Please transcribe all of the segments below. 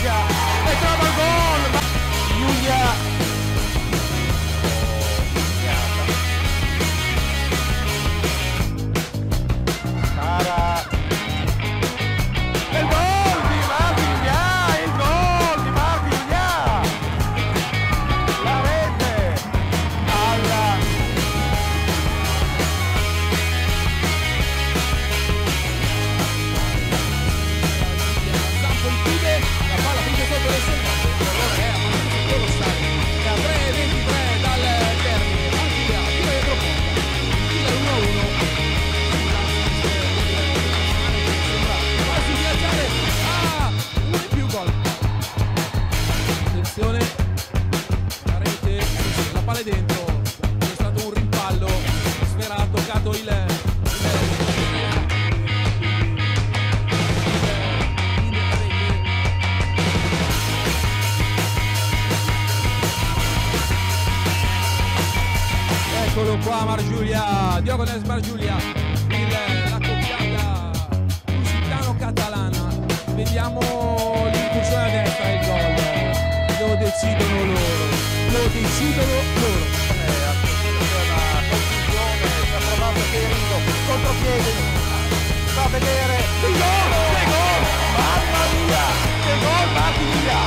Giulia e trova il gol. Giulia. La rete, la palla è dentro, è stato un rimpallo, Sfera ha toccato eccolo qua Margiulia, Diogones Margiulia, la coppiata lusitano-catalana. Vediamo l'incursione a destra e il gol. Lo decidono loro. La confusione, si è provato Chirico, contropiede, va a vedere il gol, che gol, mamma mia, che gol Martiglia,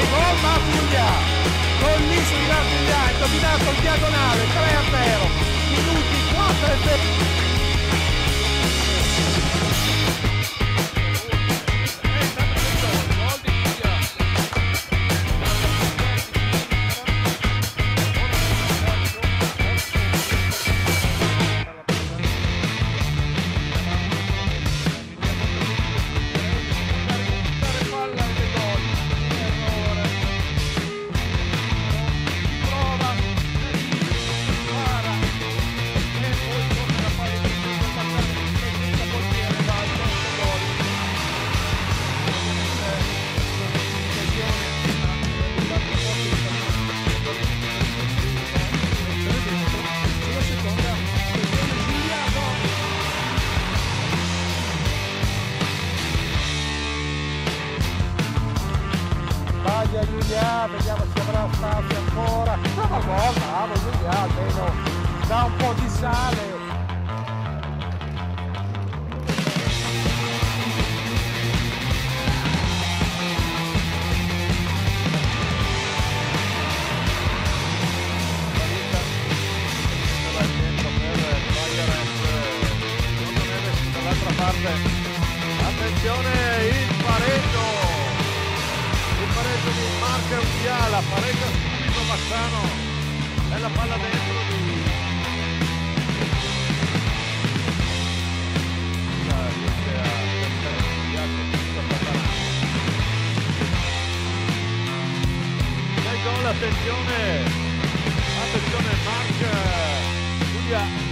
gollissimo di Martiglia, è dominato il diagonale, 3-0, minuti 4 e 0. Giulia, vediamo se avrà spazio ancora. Trova il gol, bravo Giulia, almeno dà un po' di sale. Dall'altra parte, attenzione, il pareggio di Marca Undiala, pareggia subito Bassano, bella palla dentro di gol, attenzione Marca Giulia.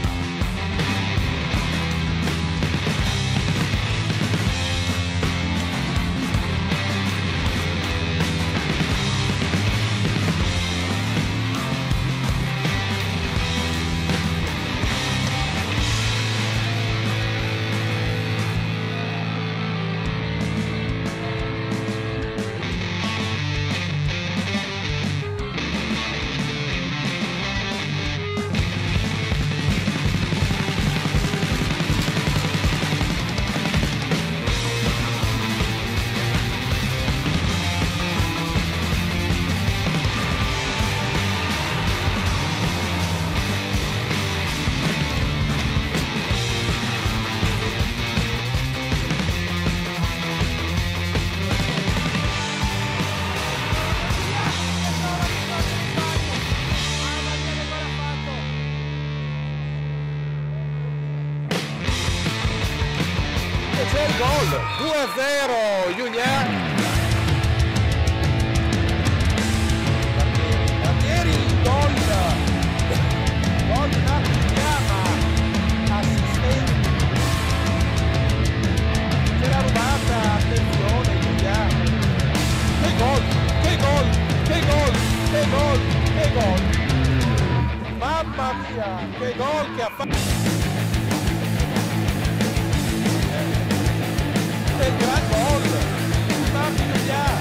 C'è il gol, 2-0, Giulia. Barbieri, gol di Martigliana, assistente. Ce l'ha rubata, attenzione Giulia. Che gol. Mamma mia, che gol che ha fatto. Il gran gol di Martigliana.